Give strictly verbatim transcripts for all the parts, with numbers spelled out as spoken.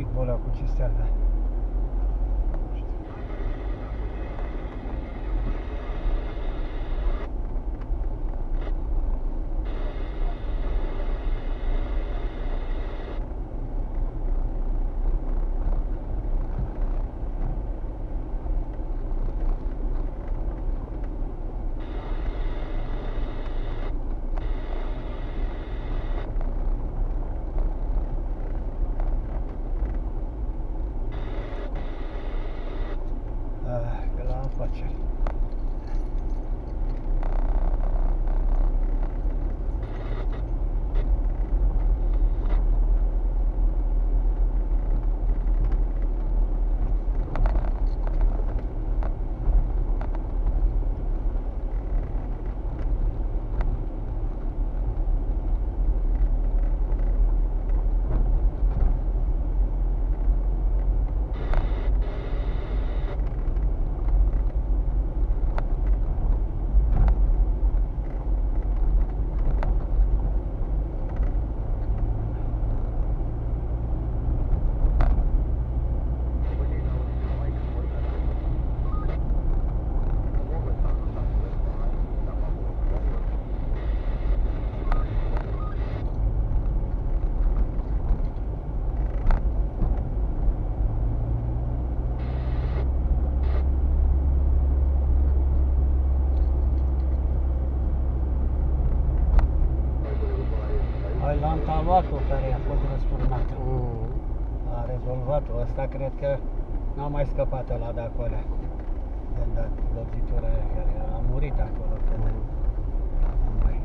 pic bolea cu cisterna. Că la afaceri. L-am taluat-o care a fost răsturnată. Mm. A rezolvat-o. Asta cred că n-a mai scăpat ăla de acolo. De dat lovitura aia care a murit acolo. Mm. Mai.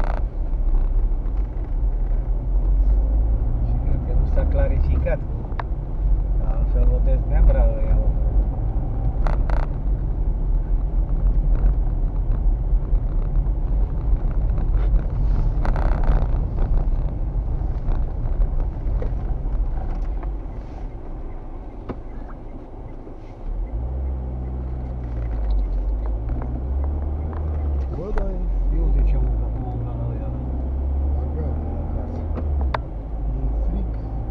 Și cred că nu s-a clarificat. Altfel o dezmembra ăia. Eu de ce am acum am la ăia? La gare, la casă. E frig.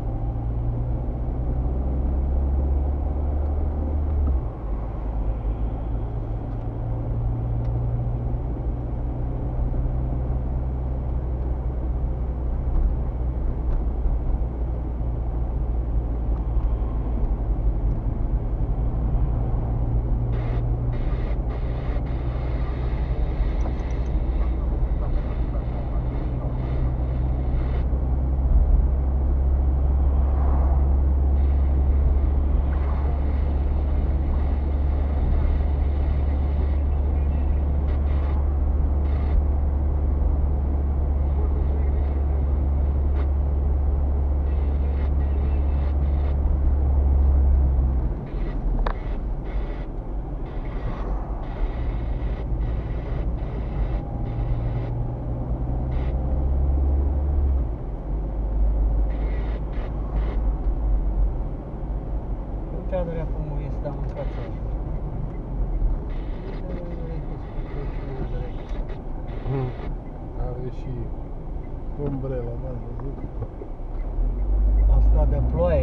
Teadărea cum este am mâncat să Mm. Are și umbrela, n-ați văzut? asta de ploaie.